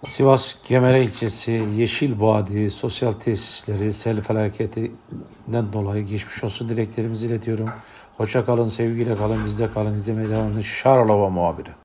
Sivas Gemere ilçesi Yeşil Vadi sosyal tesisleri sel felaketinden dolayı geçmiş olsun dileklerimizi iletiyorum. Hoşça kalın, sevgiyle kalın, bizde kalın. İzlemeye devam edin. Şarolova muhabiri.